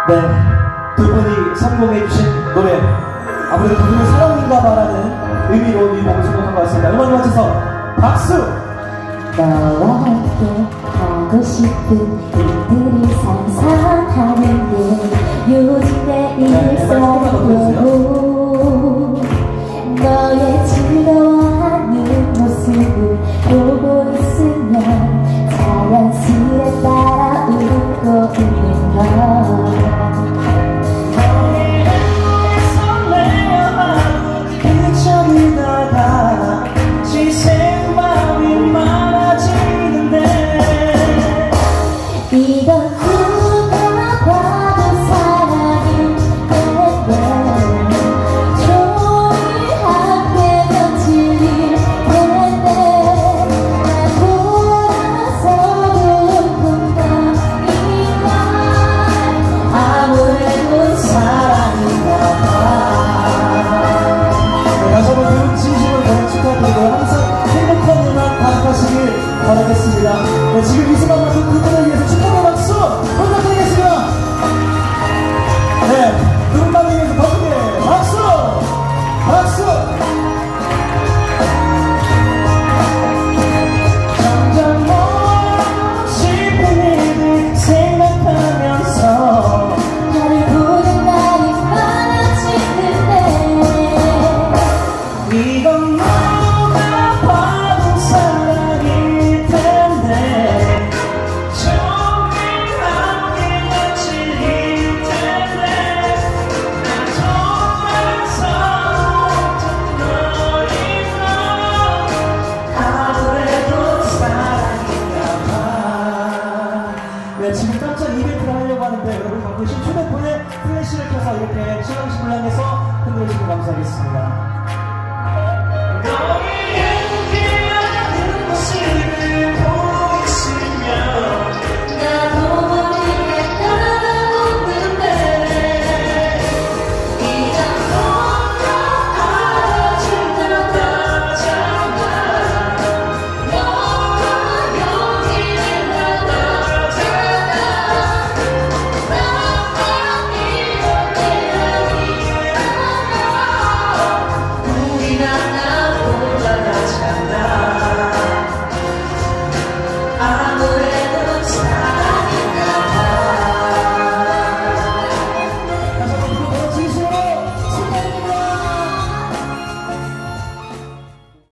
네, 두 분이 성공해주신 노래, 아무래도 두 분의 사랑인가 바라는 의미로 이 곡을 선곡한 것 같습니다. 음악을 맞춰서 박수! 너와 함께 하고 싶은 일들이 상상하는데 요즘 내 일상으로 너의 즐거워하는 모습을 보고 있으면 자연스레 따라 웃고 있는 걸 이건 누가 봐도 사랑일 텐데 종일 함께 며칠일 텐데 날 보아서도 웃는다 이건 아무래도 사랑인가 봐. 다시 한번 두 분 진심으로 결혼 축하드리고 항상 행복한 음악 가득하시길 바라겠습니다. 네, 지금 이 순간만큼 두 분을 위해서 축하의 박수 부탁드리겠습니다. 네, 두 분만을 위해서 더 크게 박수! 박수! 점점 멀어지고 싶은 일들 생각하면서 나를 보는 날이 많아지는데 이건 누가 봐도 사랑일 텐데 종일 함께 며칠일 텐데 나 정말 서툰 너인 너 아무래도 사랑인가 봐. 네, 지금 깜짝 이벤트를 하려고 하는데 여러분 갖고 계신 휴대폰에 플래시를 켜서 이렇게 시간시불량해서 흔들어주시면 감사하겠습니다.